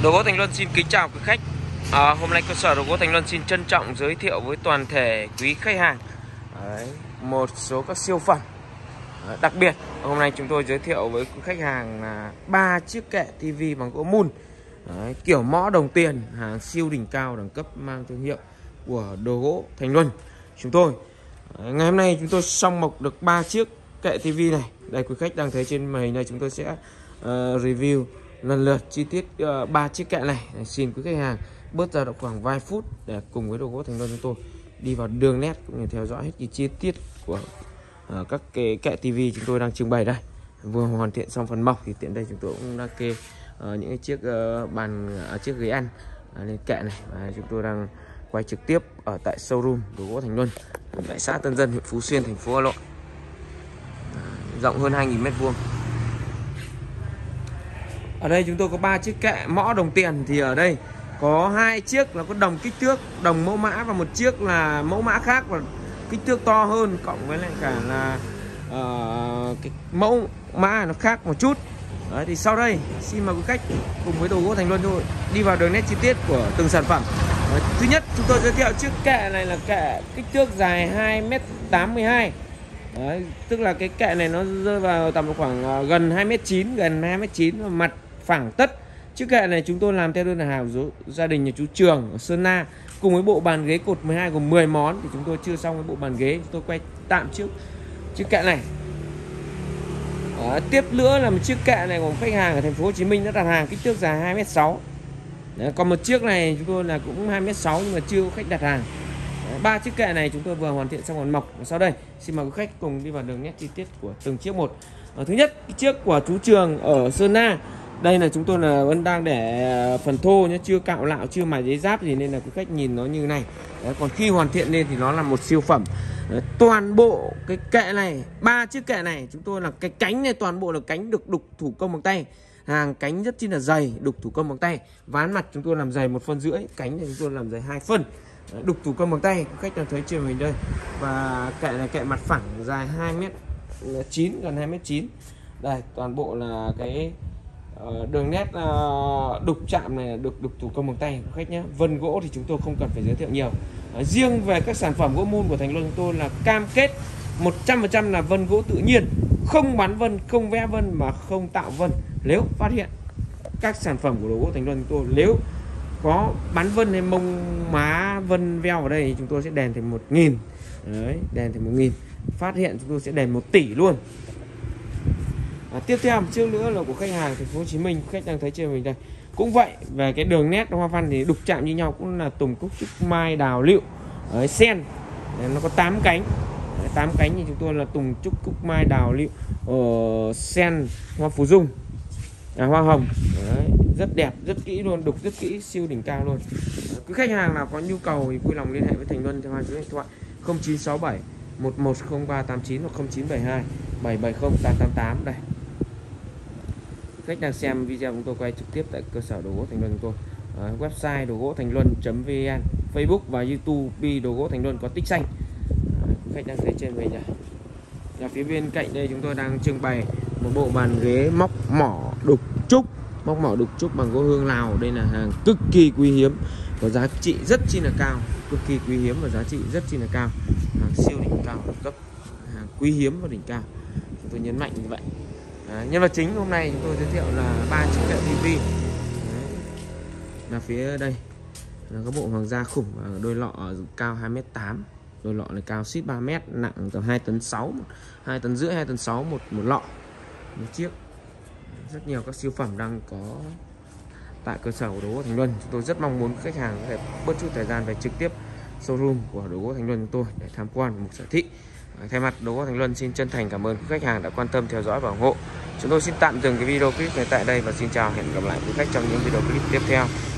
Đồ gỗ Thành Luân xin kính chào quý khách. Hôm nay cơ sở đồ gỗ Thành Luân xin trân trọng giới thiệu với toàn thể quý khách hàng một số các siêu phẩm đặc biệt. Hôm nay chúng tôi giới thiệu với quý khách hàng là 3 chiếc kệ tivi bằng gỗ mun kiểu mõ đồng tiền, hàng siêu đỉnh cao đẳng cấp mang thương hiệu của đồ gỗ Thành Luân chúng tôi. Ngày hôm nay chúng tôi xong mộc được 3 chiếc kệ tivi này. Đây quý khách đang thấy trên màn hình này, chúng tôi sẽ review lần lượt chi tiết 3 chiếc kệ này. Xin quý khách hàng bớt ra độ khoảng vài phút để cùng với đồ gỗ Thành Luân chúng tôi đi vào đường nét cũng như theo dõi hết chi tiết của các cái kệ tivi chúng tôi đang trưng bày đây. Vừa hoàn thiện xong phần mộc thì tiện đây chúng tôi cũng đang kê những cái chiếc bàn chiếc ghế ăn lên kệ này, và chúng tôi đang quay trực tiếp ở tại showroom đồ gỗ Thành Luân tại xã Tân Dân, huyện Phú Xuyên, thành phố Hà Nội, rộng hơn 2.000 m². Ở đây chúng tôi có 3 chiếc kệ mõ đồng tiền, thì ở đây có 2 chiếc là có đồng kích thước, đồng mẫu mã, và một chiếc là mẫu mã khác và kích thước to hơn, cộng với lại cả là cái mẫu mã nó khác một chút. Đấy, thì sau đây xin mời quý khách cùng với đồ gỗ Thành Luân thôi đi vào đường nét chi tiết của từng sản phẩm. Thứ nhất chúng tôi giới thiệu chiếc kệ này là kệ kích thước dài 2m82. Đấy, tức là cái kệ này nó rơi vào tầm khoảng gần 2m9, và mặt phẳng tất. Chiếc kệ này chúng tôi làm theo đơn hàng gia đình nhà chú Trường ở Sơn La, cùng với bộ bàn ghế cột 12 gồm 10 món. Thì chúng tôi chưa xong cái bộ bàn ghế, chúng tôi quay tạm trước chiếc kệ này. Tiếp nữa là một chiếc kệ này của khách hàng ở thành phố Hồ Chí Minh đã đặt hàng kích thước dài 2m6. Còn một chiếc này chúng tôi là cũng 2m6 nhưng mà chưa có khách đặt hàng. 3 chiếc kệ này chúng tôi vừa hoàn thiện xong phần mộc. Sau đây xin mời quý khách cùng đi vào đường nét chi tiết của từng chiếc một. Thứ nhất, cái chiếc của chú Trường ở Sơn La. Đây là chúng tôi là vẫn đang để phần thô nhé, chưa cạo lạo, chưa mài giấy giáp gì, nên là quý khách nhìn nó như này. Đấy, còn khi hoàn thiện lên thì nó là một siêu phẩm. Đấy, toàn bộ cái kệ này, 3 chiếc kệ này chúng tôi là cái cánh này toàn bộ là cánh được đục thủ công bằng tay. Hàng cánh rất chi là dày, đục thủ công bằng tay. Ván mặt chúng tôi làm dày 1,5 phân, cánh này chúng tôi làm dày 2 phân. Đục thủ công bằng tay, quý khách đang thấy trên mình đây. Và kệ này kệ mặt phẳng dài 2m9, gần 2m9. Đây, toàn bộ là cái đường nét đục chạm này được đục thủ công bằng tay của khách nhé. Vân gỗ thì chúng tôi không cần phải giới thiệu nhiều. Riêng về các sản phẩm gỗ mun của Thành Luân chúng tôi là cam kết 100% là vân gỗ tự nhiên, không bắn vân, không vẽ vân mà không tạo vân. Nếu phát hiện các sản phẩm của đồ gỗ Thành Luân chúng tôi nếu có bắn vân hay mông má vân veo ở đây thì chúng tôi sẽ đền thành 1.000. Đấy, đền thành 1.000. Phát hiện chúng tôi sẽ đền 1 tỷ luôn. Tiếp theo một chiếc nữa là của khách hàng thành phố Hồ Chí Minh, khách đang thấy trên mình đây. Cũng vậy, về cái đường nét hoa văn thì đục chạm như nhau, cũng là tùng cúc trúc mai đào lựu sen. Đấy, nó có 8 cánh. 8 cánh thì chúng tôi là tùng trúc cúc mai đào lựu sen hoa phù dung, hoa hồng. Đấy, rất đẹp, rất kỹ luôn, đục rất kỹ, siêu đỉnh cao luôn. Cứ khách hàng nào có nhu cầu thì vui lòng liên hệ với Thành Luân theo hai số điện thoại 0967 110389 hoặc 0972 770 888. Đây, khách đang xem video chúng tôi quay trực tiếp tại cơ sở đồ gỗ Thành Luân chúng tôi. Website đồ gỗ thành luân.vn, Facebook và YouTube đồ gỗ Thành Luân có tích xanh. Khách đang thấy trên mình này. Và phía bên cạnh đây chúng tôi đang trưng bày một bộ bàn ghế móc mỏ đục trúc, bằng gỗ hương Lào. Đây là hàng cực kỳ quý hiếm, có giá trị rất chi là cao, cực kỳ quý hiếm và giá trị rất chi là cao, hàng siêu đỉnh cao cấp, hàng quý hiếm và đỉnh cao. Chúng tôi nhấn mạnh như vậy. Nhân vật chính hôm nay chúng tôi giới thiệu là 3 chiếc kệ tivi. Là phía đây là có bộ hoàng gia khủng, đôi lọ cao 2m8, đôi lọ này cao xít 3m, nặng tầm 2,6 tấn, 2,5 tấn, 2,6 tấn một lọ, một chiếc. Rất nhiều các siêu phẩm đang có tại cơ sở của đồ gỗ Thành Luân. Chúng tôi rất mong muốn khách hàng có thể bớt chút thời gian về trực tiếp showroom của đồ gỗ Thành Luân chúng tôi để tham quan một sở thị. Thay mặt đồ gỗ Thành Luân xin chân thành cảm ơn khách hàng đã quan tâm theo dõi và ủng hộ. Chúng tôi xin tạm dừng cái video clip này tại đây và xin chào, hẹn gặp lại quý khách trong những video clip tiếp theo.